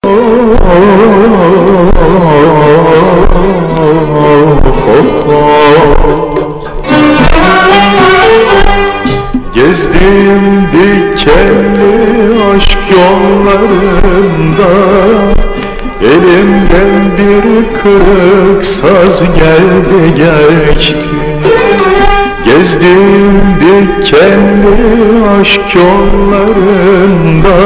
Gezdim dikenli aşk yollarında, elimden bir kırık saz geldi geçti. Gezdim dikenli aşk yollarında,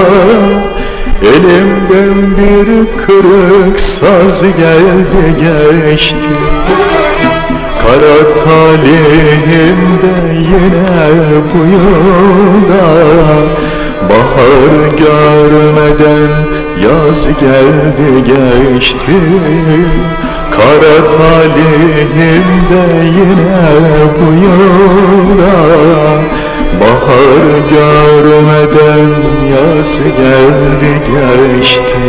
elimden bir kırık saz geldi geçti. Kara talihim de yine bu yolda, bahar görmeden yaz geldi geçti. Kara talihim de yine bu yolda, bahar görmeden yaz geldi geçti.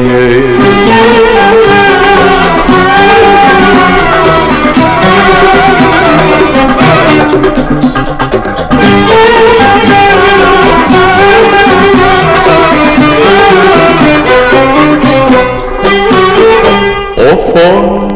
Of of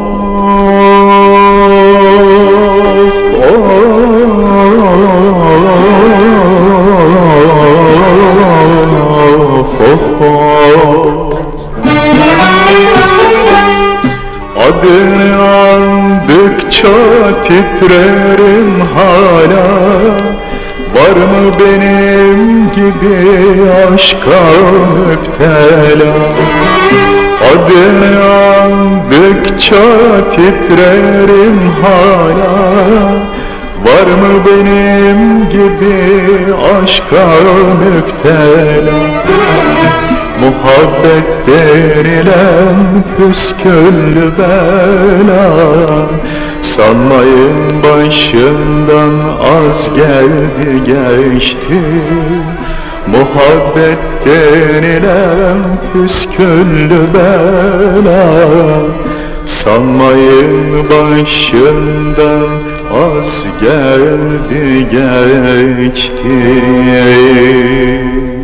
adını andıkça titrerim hala. Var mı benim gibi aşka müptela? Adını andıkça titrerim hala. Var mı benim gibi aşka müptela? Muhabbet denilen püsküllü bela, sanmayın başımdan az geldi geçti. Muhabbet denilen püsküllü bela, sanmayın başımdan az geldi geçti.